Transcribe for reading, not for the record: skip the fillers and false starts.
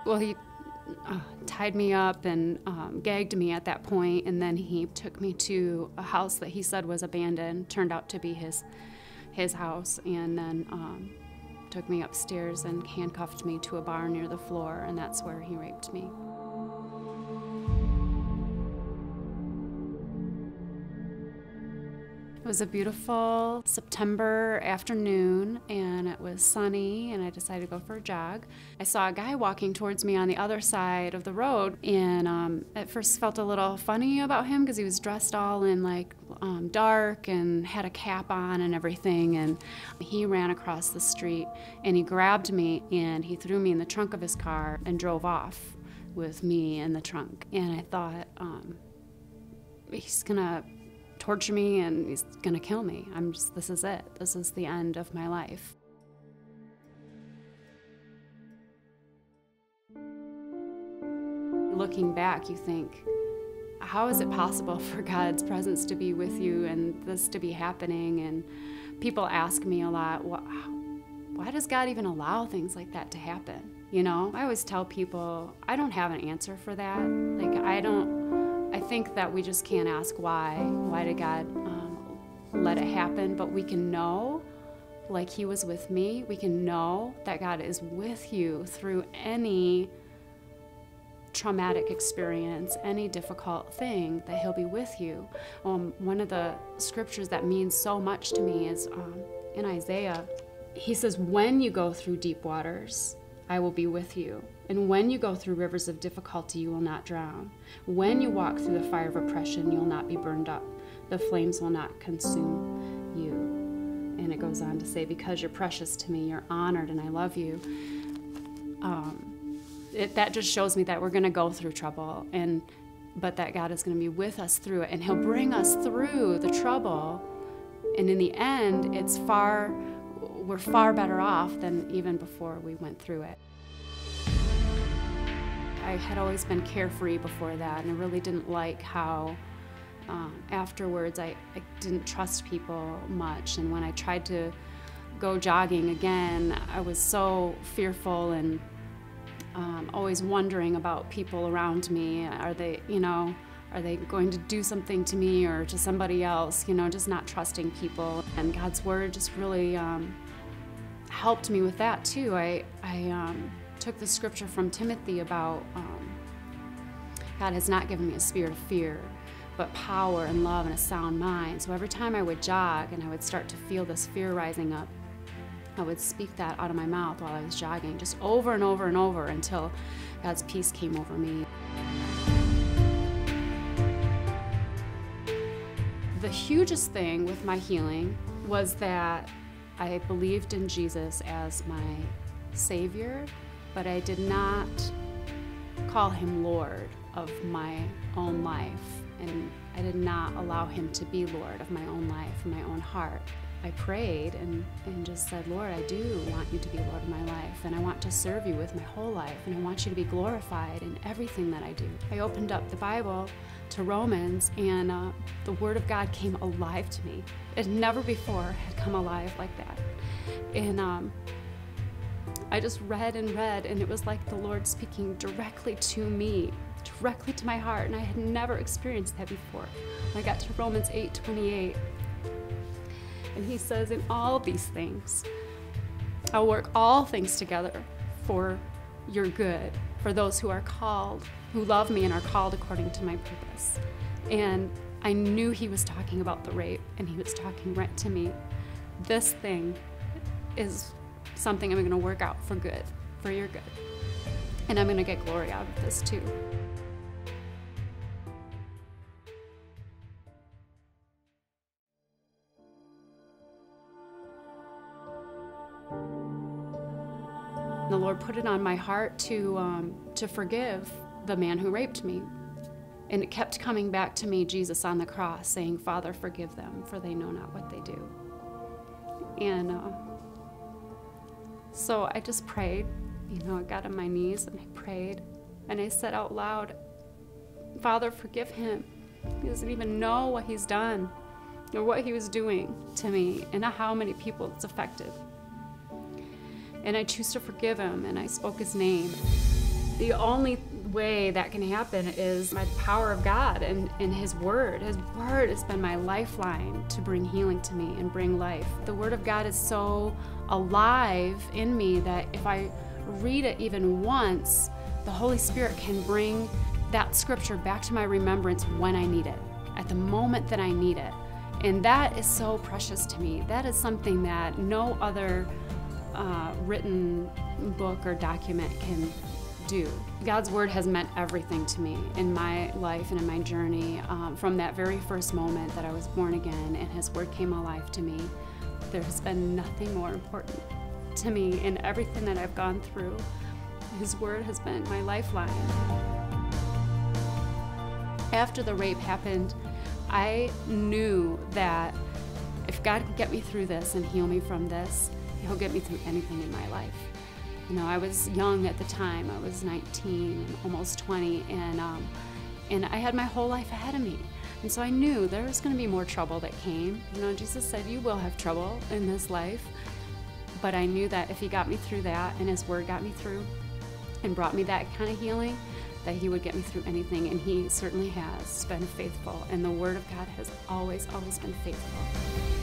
Well, he tied me up and gagged me at that point, and then he took me to a house that he said was abandoned, turned out to be his house, and then took me upstairs and handcuffed me to a bar near the floor, and that's where he raped me. It was a beautiful September afternoon, and it was sunny, and I decided to go for a jog. I saw a guy walking towards me on the other side of the road, and at first felt a little funny about him because he was dressed all in like dark and had a cap on and everything, and he ran across the street and he grabbed me and he threw me in the trunk of his car and drove off with me in the trunk. And I thought, he's gonna torture me and he's gonna kill me. This is it. This is the end of my life. Looking back, you think, how is it possible for God's presence to be with you and this to be happening? And people ask me a lot, why does God even allow things like that to happen? You know, I always tell people, I don't have an answer for that. Like, I think that we just can't ask why. Why did God let it happen? But we can know, like he was with me, we can know that God is with you through any traumatic experience, any difficult thing, that he'll be with you. One of the scriptures that means so much to me is in Isaiah. He says, when you go through deep waters, I will be with you. And when you go through rivers of difficulty, you will not drown. When you walk through the fire of oppression, you will not be burned up. The flames will not consume you. And it goes on to say, because you're precious to me, you're honored, and I love you. That just shows me that we're going to go through trouble, but that God is going to be with us through it, and he'll bring us through the trouble. And in the end, we're far better off than even before we went through it. I had always been carefree before that, and I really didn't like how afterwards I didn't trust people much. And when I tried to go jogging again, I was so fearful and always wondering about people around me. Are they going to do something to me or to somebody else? You know, just not trusting people. And God's word just really helped me with that too. I took the scripture from Timothy about God has not given me a spirit of fear, but power and love and a sound mind. So every time I would jog and I would start to feel this fear rising up, I would speak that out of my mouth while I was jogging, just over and over and over until God's peace came over me. The hugest thing with my healing was that I believed in Jesus as my Savior, but I did not call him Lord of my own life, and I did not allow him to be Lord of my own life, my own heart. I prayed and just said, Lord, I do want you to be Lord of my life, and I want to serve you with my whole life, and I want you to be glorified in everything that I do. I opened up the Bible to Romans, and the Word of God came alive to me. It never before had come alive like that. And I just read and read, and it was like the Lord speaking directly to me, directly to my heart, and I had never experienced that before. I got to Romans 8:28. And he says, in all these things, I'll work all things together for your good, for those who are called, who love me and are called according to my purpose. And I knew he was talking about the rape, and he was talking right to me. This thing is something I'm going to work out for good, for your good. And I'm going to get glory out of this too. The Lord put it on my heart to forgive the man who raped me. And it kept coming back to me, Jesus on the cross, saying, Father, forgive them, for they know not what they do. And so I just prayed. I got on my knees and I prayed. And I said out loud, Father, forgive him. He doesn't even know what he's done or what he was doing to me and how many people it's affected. And I choose to forgive him, and I spoke his name. The only way that can happen is by the power of God and His Word. His Word has been my lifeline to bring healing to me and bring life. The Word of God is so alive in me that if I read it even once, the Holy Spirit can bring that scripture back to my remembrance when I need it, at the moment that I need it. And that is so precious to me. That is something that no other written book or document can do. God's Word has meant everything to me in my life and in my journey. From that very first moment that I was born again and His Word came alive to me, there has been nothing more important to me in everything that I've gone through. His Word has been my lifeline. After the rape happened, I knew that if God could get me through this and heal me from this, He'll get me through anything in my life. You know, I was young at the time. I was 19, almost 20, and I had my whole life ahead of me. And so I knew there was going to be more trouble that came. You know, Jesus said, you will have trouble in this life. But I knew that if He got me through that and His Word got me through and brought me that kind of healing, that He would get me through anything, and He certainly has been faithful. And the Word of God has always, always been faithful.